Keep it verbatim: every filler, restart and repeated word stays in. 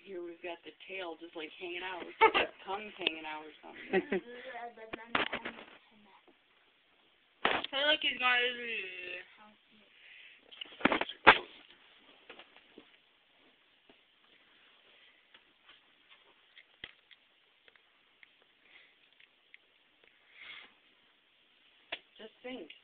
here we've got the tail just like hanging out. It's like the tongue's hanging out or something. Hey, look, he's got his... Just think.